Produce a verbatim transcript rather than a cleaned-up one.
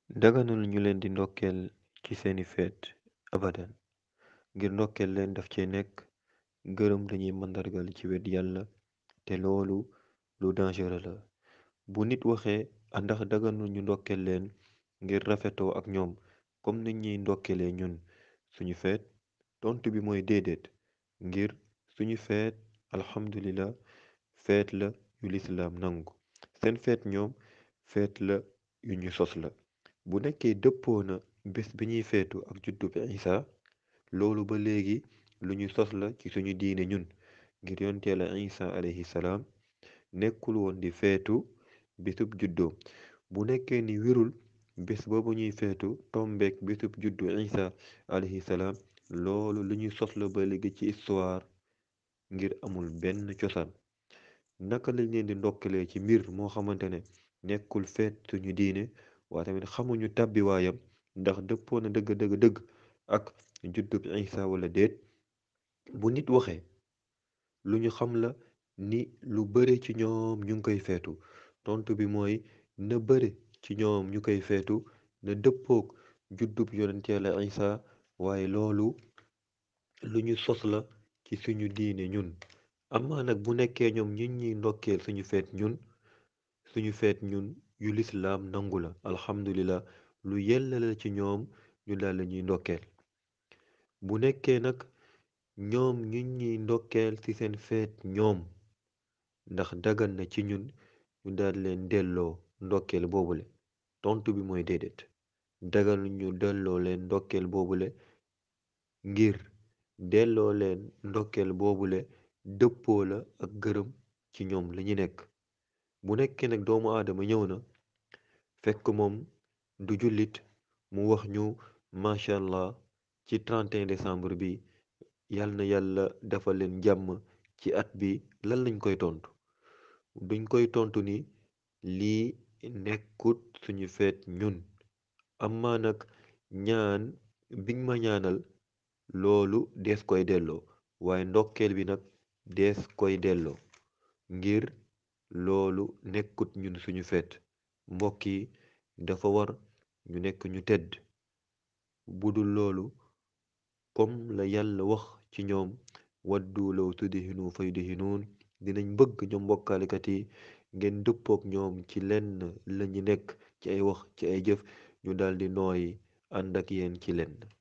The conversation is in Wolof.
daganul ñu leen di ndokkeel ci seeni feet abadan ngir ndokkeel leen daf cee nekk gërëm dañuy màndargal ci wet yàlla te loolu lu dangereux la. bu nit waxee ndax daganul ñu ndokkeel leen ngir rafetoo ak ñoom comme ni ñuy ndokkeelee ñun suñu feet, tontu bi mooy déedéet. ngir suñu feet alhamdulillah feet la yu lislaam nangu. seen feet ñoom feet la yu ñu sos la. bu nekkee dëppoo na bés bi ñuy feetu ak juddub Isa, loolu ba léegi lu ñu sos la ci suñu diine ñun, ngir yonte Yàlla Isa alayhi salaam nekkul woon di feetu bésub juddoom. bu nekkee ni wirul bés boobu ñuy feetu tombeek bésub juddu Isa alayhi salaam, loolu lu ñu sos la ba léegi ci histoire ngir amul benn cosaan. naka lañ leen di ndokkalee ci mbir moo xamante ne nekkul feet suñu diine, waaye tamit xamuñu tàbbiwaayam ndax dëppoo na dëgg dëgg dëgg ak juddub Isa wala déet. bu nit waxee lu ñu xam la ni lu bare ci ñoom ñu ngi koy feetu, tontu bi mooy na bare ci ñoom ñu koy feetu na dëppook juddub yonent Yàlla Isa, waaye loolu lu ñu sos la ci suñu diine ñun. amaa nag bu nekkee ñoom ñun ñuy ndokkeel suñu feet ñun suñu feet ñun yu lislaam nangu la, alhamdulillah lu yella la ci ñoom ñu daal la ñuy ndokkeel. bu nekkee nag ñoom ñun ñuy ndokkeel ci seen feet ñoom, ndax dagan na ci ñun ñu daal leen delloo ndokkeel boobule, tontu bi mooy déedéet. dagan ñu delloo leen ndokkeel boobule ngir delloo leen ndokkeel boobule dëppoo la ak gërëm ci ñoom li ñu nekk. bu nekkee nag doomu aadama ñëw na fekk moom du jullit, mu wax ñu macha allah ci trente et un décembre bi yal na yàlla dafa leen jàmm ci at bi, lan lañ koy tontu? duñ koy tontu ni lii nekkut suñu feet ñun. amaa nag ñaan biñ ma ñaanal loolu dees koy delloo, waaye ndokkeel bi nag dees koy delloo ngir loolu nekkut ñun suñu feet. mbokk yi dafa war ñu nekk ñu tedd. budul loolu comme la yàlla wax ci ñoom waddu law tudhinu fayudhinuun, dinañ bëgg ñoom mbokkaalekat yi ngeen dëppook ñoom ci lenn lañu nekk ci ay wax ci ay jëf ñu daldi nooyi ànd ak yéen ci lenn.